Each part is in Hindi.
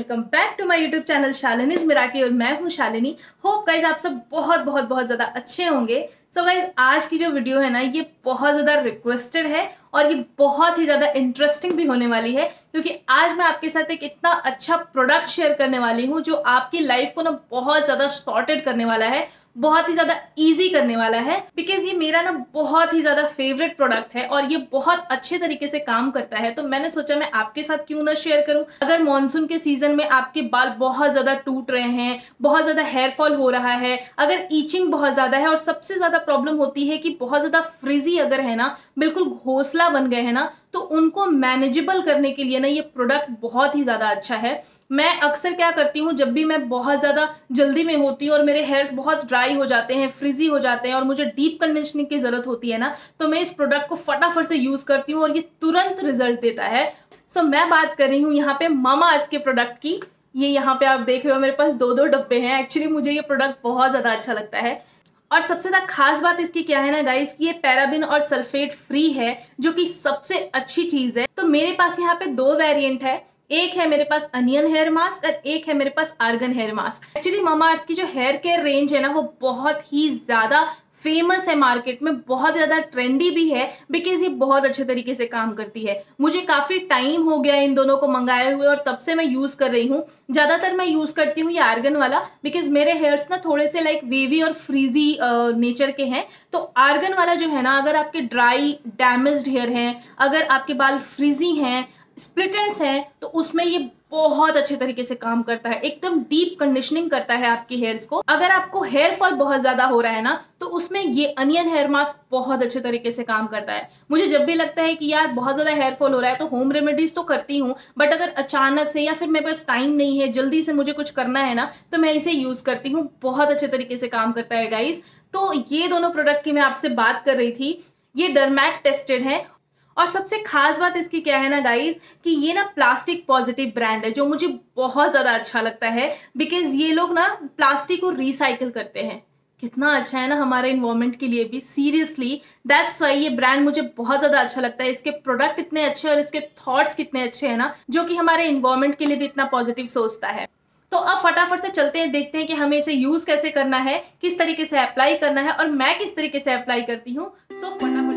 Welcome back to my YouTube channel Shalini's Miraki और मैं हूं शालिनी। होप गाइज आप सब बहुत ज्यादा अच्छे होंगे। सो गाइज आज की जो वीडियो है ना ये बहुत ज्यादा रिक्वेस्टेड है और ये बहुत ही ज्यादा इंटरेस्टिंग भी होने वाली है, क्योंकि आज मैं आपके साथ एक इतना अच्छा प्रोडक्ट शेयर करने वाली हूँ जो आपकी लाइफ को ना बहुत ज्यादा सॉर्टेड करने वाला है, बहुत ही ज्यादा इजी करने वाला है। बिकॉज ये मेरा ना बहुत ही ज्यादा फेवरेट प्रोडक्ट है और ये बहुत अच्छे तरीके से काम करता है, तो मैंने सोचा मैं आपके साथ क्यों ना शेयर करूं। अगर मॉनसून के सीजन में आपके बाल बहुत ज्यादा टूट रहे हैं, बहुत ज्यादा हेयर फॉल हो रहा है, अगर ईचिंग बहुत ज्यादा है और सबसे ज्यादा प्रॉब्लम होती है कि बहुत ज्यादा फ्रिजी अगर है ना, बिल्कुल घोंसला बन गए हैं ना, तो उनको मैनेजेबल करने के लिए ना ये प्रोडक्ट बहुत ही ज्यादा अच्छा है। मैं अक्सर क्या करती हूँ, जब भी मैं बहुत ज़्यादा जल्दी में होती हूँ और मेरे हेयर्स बहुत ड्राई हो जाते हैं, फ्रिजी हो जाते हैं और मुझे डीप कंडीशनिंग की ज़रूरत होती है ना, तो मैं इस प्रोडक्ट को फटाफट से यूज़ करती हूँ और ये तुरंत रिजल्ट देता है। सो मैं बात कर रही हूँ यहाँ पे मामा अर्थ के प्रोडक्ट की। ये यहाँ पे आप देख रहे हो मेरे पास दो डब्बे हैं। एक्चुअली मुझे ये प्रोडक्ट बहुत ज़्यादा अच्छा लगता है और सबसे ज़्यादा खास बात इसकी क्या है ना गाइस, कि ये पैराबिन और सल्फेट फ्री है, जो कि सबसे अच्छी चीज़ है। तो मेरे पास यहाँ पे दो वेरिएंट है, एक है मेरे पास अनियन हेयर मास्क और एक है मेरे पास argan hair mask. Actually Mama Earth की जो हेयर केयर रेंज है ना वो बहुत ही ज्यादा फेमस है मार्केट में, बहुत ज्यादा ट्रेंडी भी है, बिकॉज ये बहुत अच्छे तरीके से काम करती है। मुझे काफी टाइम हो गया इन दोनों को मंगाए हुए और तब से मैं यूज कर रही हूँ। ज्यादातर मैं यूज करती हूँ ये आर्गन वाला, बिकॉज मेरे हेयर्स ना थोड़े से लाइक वेवी और फ्रीजी नेचर के हैं। तो आर्गन वाला जो है ना, अगर आपके ड्राई डैमेज्ड हेयर हैं, अगर आपके बाल फ्रीजी हैं, स्प्लिट एंड्स है, तो उसमें ये बहुत अच्छे तरीके से काम करता है, एकदम डीप कंडीशनिंग करता है आपके हेयर्स को। अगर आपको हेयर फॉल बहुत ज्यादा हो रहा है ना, तो उसमें ये अनियन हेयर मास्क बहुत अच्छे तरीके से काम करता है। मुझे जब भी लगता है कि यार बहुत ज्यादा हेयर फॉल हो रहा है, तो होम रेमेडीज तो करती हूँ, बट अगर अचानक से या फिर मेरे पास टाइम नहीं है, जल्दी से मुझे कुछ करना है ना, तो मैं इसे यूज करती हूँ। बहुत अच्छे तरीके से काम करता है गाइस। तो ये दोनों प्रोडक्ट की मैं आपसे बात कर रही थी, ये डरमैट टेस्टेड है। और सबसे खास बात इसकी क्या है ना गाइस, कि ये ना प्लास्टिक पॉजिटिव ब्रांड है, जो मुझे बहुत ज्यादा अच्छा लगता है, बिकॉज ये लोग ना प्लास्टिक को रिसाइकिल करते हैं। कितना अच्छा है ना हमारे इन्वायरमेंट के लिए भी, सीरियसली दैट्स वाई ये ब्रांड मुझे बहुत ज्यादा अच्छा लगता है। इसके प्रोडक्ट इतने अच्छे और इसके थॉट्स कितने अच्छे हैं ना, जो कि हमारे इन्वायरमेंट के लिए भी इतना पॉजिटिव सोचता है। तो अब फटाफट से चलते हैं, देखते हैं कि हमें इसे यूज कैसे करना है, किस तरीके से अप्लाई करना है और मैं किस तरीके से अप्लाई करती हूँ। सो फटाफट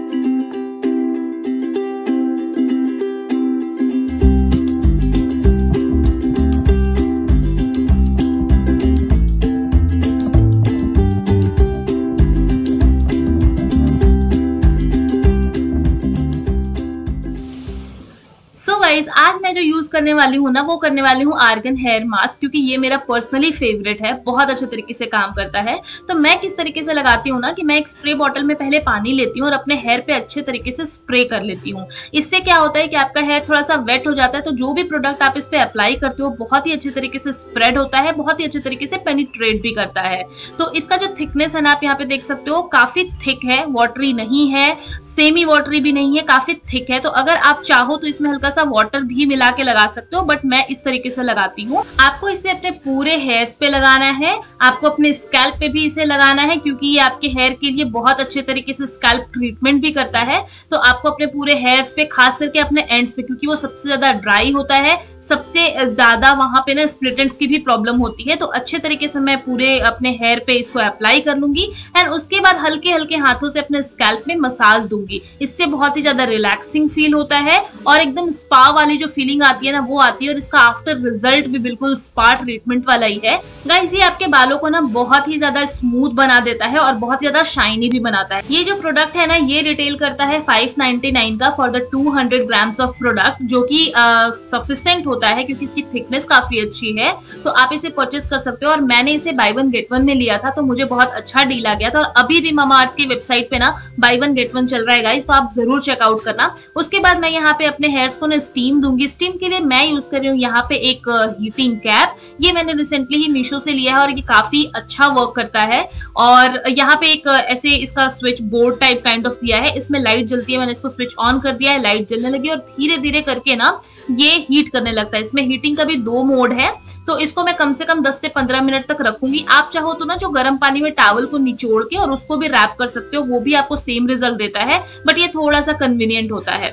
आज मैं जो यूज करने वाली हूँ ना, वो करने वाली हूँ आर्गन हेयर मास्क, क्योंकि ये मेरा पर्सनली फेवरेट है, बहुत अच्छे तरीके से काम करता है। तो मैं किस तरीके से लगाती हूँ ना, कि मैं एक स्प्रे बॉटल में पहले पानी लेती हूँ और अपने हेयर पे अच्छे तरीके से स्प्रे कर लेती हूँ। इससे क्या होता है कि आपका हेयर थोड़ा सा वेट हो जाता है, तो जो भी प्रोडक्ट आप इस पे अप्लाई करते हो बहुत ही अच्छे तरीके से स्प्रेड होता है, बहुत ही अच्छे तरीके से पेनिट्रेट भी करता है। तो इसका जो थिकनेस है ना, आप यहाँ पे देख सकते हो, काफी थिक है, वाटरी नहीं है, सेमी वाटरी भी नहीं है, काफी थिक है। तो अगर आप चाहो तो इसमें हल्का सा वाटर भी मिला के लगा सकते हो, बट मैं इस तरीके से लगाती हूँ। आपको इसे अपने पूरे हेयर्स पे लगाना है, आपको अपने स्कैल्प पे भी इसे लगाना है, क्योंकि ये आपके हेयर के लिए बहुत अच्छे तरीके से स्कैल्प ट्रीटमेंट भी करता है। तो आपको अपने पूरे हेयर्स पे, खास करके अपने एंड्स पे, क्योंकि वो सबसे ज्यादा ड्राई होता है, सबसे ज्यादा वहां पे ना स्प्लिट एंड्स की भी प्रॉब्लम होती है। तो अच्छे तरीके से मैं पूरे अपने हेयर पे इसको अप्लाई कर लूंगी एंड उसके बाद हल्के हल्के हाथों से अपने स्कैल्प में मसाज दूंगी। इससे बहुत ही ज्यादा रिलैक्सिंग फील होता है और एकदम स्पा वाली जो फीलिंग आती है ना, वो आती है। और इसका आफ्टर रिजल्ट भी बिल्कुल स्पा ट्रीटमेंट वाला ही है गाइस। ये आपके बालों को ना बहुत ही ज्यादा स्मूथ बना देता है और बहुत ज्यादा शाइनी भी बनाता है। ये जो प्रोडक्ट है ना, ये रिटेल करता है 599 का for the 200 grams of product, जो कि सफिशिएंट होता है, क्योंकि इसकी थिकनेस काफी अच्छी है। तो आप इसे परचेज कर सकते हो और मैंने इसे बाय वन गेट वन में लिया था, तो मुझे बहुत अच्छा डील आ गया था। और अभी भी मामा अर्थ की वेबसाइट पे ना बाय वन गेट वन चल रहा है गाइस, तो आप जरूर चेकआउट करना। उसके बाद मैं यहाँ पे अपने हेयर्स को ना स्टीम दूंगी। स्टीम के लिए मैं यूज कर रही हूँ यहाँ पे एक हीटिंग कैप। ये मैंने रिसेंटली ही मीशो से लिया है और ये काफी अच्छा वर्क करता है। और यहाँ पे एक ऐसे इसका switch board type kind of दिया है, इसमें लाइट जलती है। मैंने इसको स्विच ऑन कर दिया है, लाइट जलने लगी और धीरे धीरे करके ना ये हीट करने लगता है। इसमें हीटिंग का भी 2 मोड है, तो इसको मैं कम से कम 10 से 15 मिनट तक रखूंगी। आप चाहो तो ना जो गर्म पानी में टॉवल को निचोड़ के और उसको भी रैप कर सकते हो, वो भी आपको सेम रिजल्ट देता है, बट ये थोड़ा सा कन्वीनियंट होता है।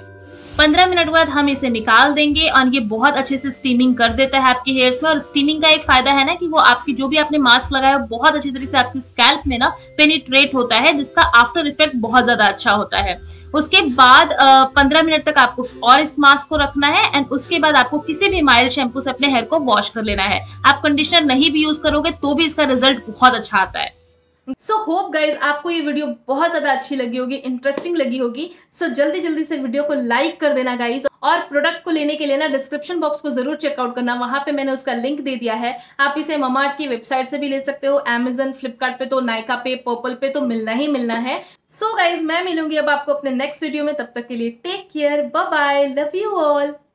15 मिनट बाद हम इसे निकाल देंगे और ये बहुत अच्छे से स्टीमिंग कर देता है आपके हेयर्स में। और स्टीमिंग का एक फायदा है ना कि वो आपकी जो भी आपने मास्क लगाया है बहुत अच्छी तरीके से आपकी स्कैल्प में ना पेनिट्रेट होता है, जिसका आफ्टर इफेक्ट बहुत ज्यादा अच्छा होता है। उसके बाद 15 मिनट तक आपको और इस मास्क को रखना है एंड उसके बाद आपको किसी भी माइल्ड शैम्पू से अपने हेयर को वॉश कर लेना है। आप कंडीशनर नहीं भी यूज करोगे तो भी इसका रिजल्ट बहुत अच्छा आता है। सो होप गाइज आपको ये वीडियो बहुत ज्यादा अच्छी लगी होगी, इंटरेस्टिंग लगी होगी। सो जल्दी जल्दी से वीडियो को लाइक कर देना गाइज, और प्रोडक्ट को लेने के लिए ना डिस्क्रिप्शन बॉक्स को जरूर चेकआउट करना, वहां पे मैंने उसका लिंक दे दिया है। आप इसे ममाअर्थ की वेबसाइट से भी ले सकते हो, Amazon, फ्लिपकार्ट पे तो, नायका पे, पर्पल पे तो मिलना ही मिलना है। सो गाइज मैं मिलूंगी अब आपको अपने नेक्स्ट वीडियो में, तब तक के लिए take care, bye bye, love you all.